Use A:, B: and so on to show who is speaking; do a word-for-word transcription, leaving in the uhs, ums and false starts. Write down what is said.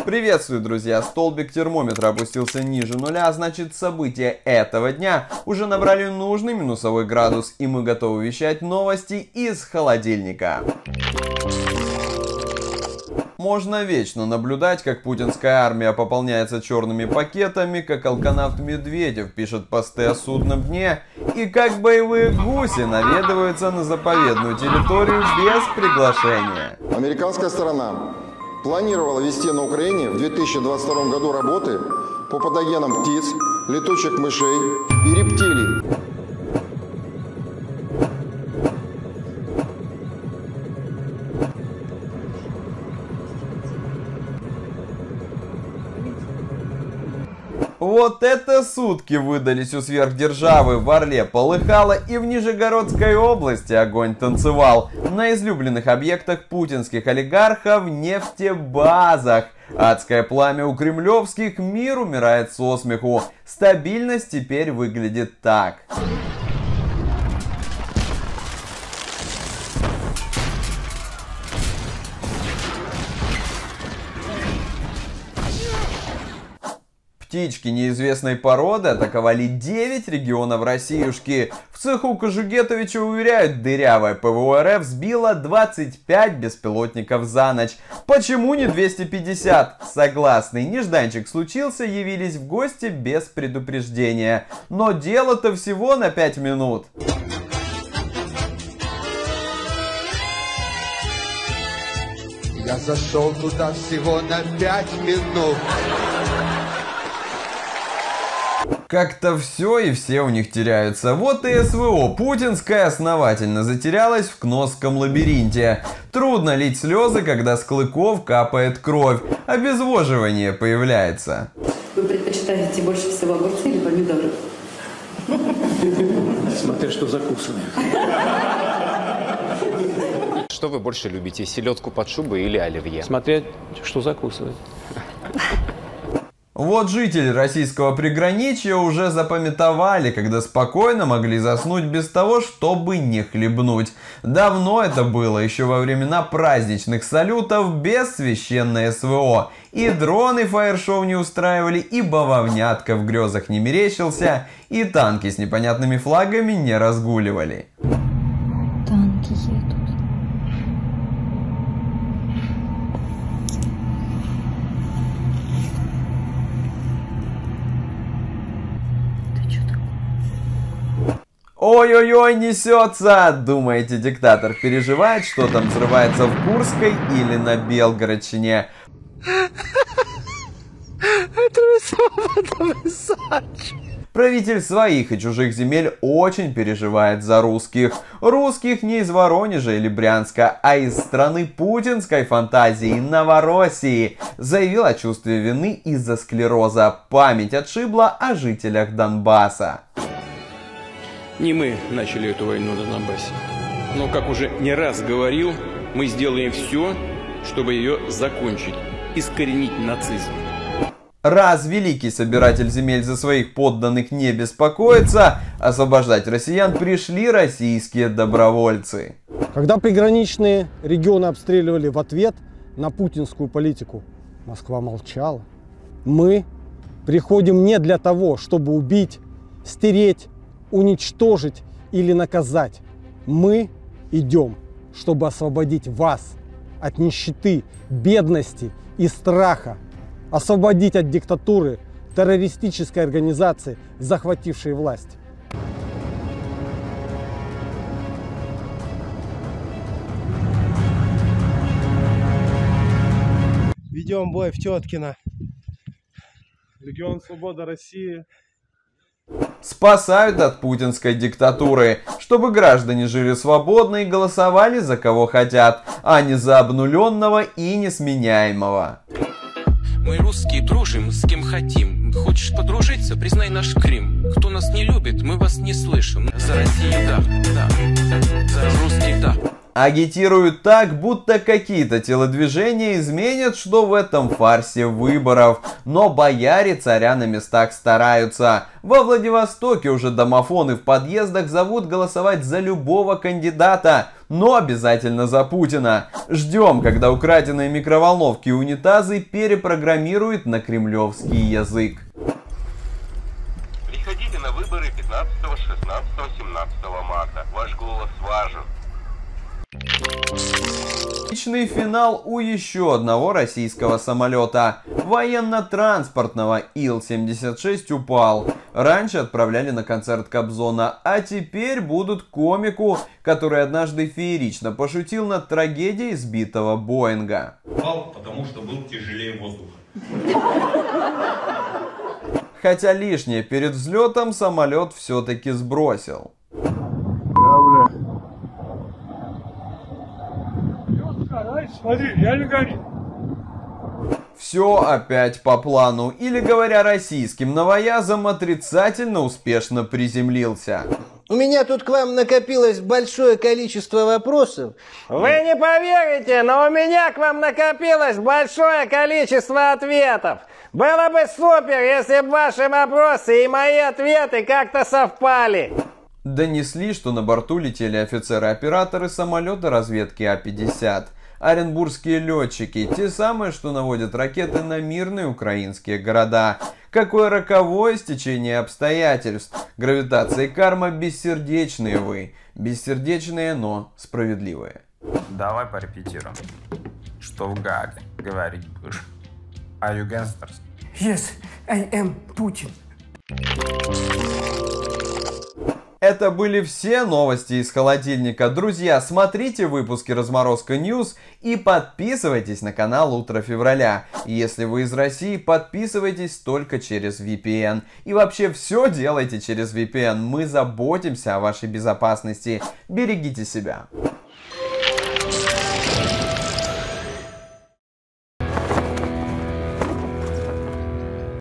A: Приветствую, друзья! Столбик термометра опустился ниже нуля, а значит события этого дня уже набрали нужный минусовой градус, и мы готовы вещать новости из холодильника. Можно вечно наблюдать, как путинская армия пополняется черными пакетами, как алканавт Медведев пишет посты о судном дне, и как боевые гуси наведываются на заповедную территорию без приглашения.
B: Американская сторона планировала вести на Украине в две тысячи двадцать втором году работы по патогенам птиц, летучих мышей и рептилий.
A: Вот это сутки выдались у сверхдержавы. В Орле полыхало, и в Нижегородской области огонь танцевал. На излюбленных объектах путинских олигархов — нефтебазах. Адское пламя у кремлевских, мир умирает со смеху. Стабильность теперь выглядит так. Птички неизвестной породы атаковали девять регионов Россиюшки. В цеху Кожугетовича уверяют, дырявая ПВО РФ сбила двадцать пять беспилотников за ночь. Почему не двести пятьдесят? Согласный нежданчик случился, явились в гости без предупреждения. Но дело-то всего на пять минут.
C: Я зашел туда всего на пять минут.
A: Как-то все и все у них теряются. Вот и СВО путинская основательно затерялась в Кносском лабиринте. Трудно лить слезы, когда с клыков капает кровь. Обезвоживание появляется.
D: Вы предпочитаете больше всего огурцы или помидоры?
E: Смотря что закусываем.
F: Что вы больше любите, селедку под шубой или оливье?
E: Смотря что закусывать.
A: Вот жители российского приграничья уже запамятовали, когда спокойно могли заснуть без того, чтобы не хлебнуть. Давно это было, еще во времена праздничных салютов без священной СВО. И дроны фаер-шоу не устраивали, и бавовнятка в грезах не мерещился, и танки с непонятными флагами не разгуливали.
G: Танки едут.
A: Ой-ой-ой, несется! Думаете, диктатор переживает, что там взрывается в Курской или на Белгородчине? Это Правитель своих и чужих земель очень переживает за русских. Русских не из Воронежа или Брянска, а из страны путинской фантазии Новороссии. Заявил о чувстве вины из-за склероза. Память отшибла о жителях Донбасса.
H: Не мы начали эту войну на Донбассе. Но, как уже не раз говорил, мы сделаем все, чтобы ее закончить, искоренить нацизм.
A: Раз великий собиратель земель за своих подданных не беспокоится, освобождать россиян пришли российские добровольцы.
I: Когда приграничные регионы обстреливали в ответ на путинскую политику, Москва молчала. Мы приходим не для того, чтобы убить, стереть, уничтожить или наказать. Мы идем, чтобы освободить вас от нищеты, бедности и страха, освободить от диктатуры террористической организации, захватившей власть.
J: Ведем бой в Теткино. Легион Свобода России.
A: Спасают от путинской диктатуры, чтобы граждане жили свободно и голосовали за кого хотят, а не за обнуленного и несменяемого.
K: Мы русские дружим с кем хотим. Хочешь подружиться, признай наш Крым. Кто нас не любит, мы вас не слышим. За Россию да, да, за русских да.
A: Агитируют так, будто какие-то телодвижения изменят, что в этом фарсе выборов. Но бояре царя на местах стараются. Во Владивостоке уже домофоны в подъездах зовут голосовать за любого кандидата, но обязательно за Путина. Ждем, когда украденные микроволновки и унитазы перепрограммируют на кремлевский язык.
L: Приходите на выборы пятнадцатого, шестнадцатого, семнадцатого марта. Ваш голос важен.
A: Личный финал у еще одного российского самолета. Военно-транспортного Ил семьдесят шесть упал. Раньше отправляли на концерт Кобзона, а теперь будут комику, который однажды феерично пошутил над трагедией сбитого Боинга.
M: Упал, потому что был тяжелее воздуха.
A: Хотя лишнее перед взлетом самолет все-таки сбросил.
J: Смотри, реально горит.
A: Все опять по плану, или, говоря российским новоязом, отрицательно успешно приземлился.
N: У меня тут к вам накопилось большое количество вопросов.
O: Вы не поверите, но у меня к вам накопилось большое количество ответов. Было бы супер, если бы ваши вопросы и мои ответы как-то совпали.
A: Донесли, что на борту летели офицеры-операторы самолета разведки А пятьдесят. Оренбургские летчики, те самые, что наводят ракеты на мирные украинские города. Какое роковое стечение обстоятельств. Гравитация и карма бессердечные вы. Бессердечные, но справедливые.
P: Давай порепетируем. Что в Гааге говорить будешь? Are you gangsters?
Q: Yes, I am Putin.
A: Это были все новости из холодильника. Друзья, смотрите выпуски Разморозка Ньюс и подписывайтесь на канал Утро Февраля. Если вы из России, подписывайтесь только через ви пи эн. И вообще все делайте через ви пи эн. Мы заботимся о вашей безопасности. Берегите себя.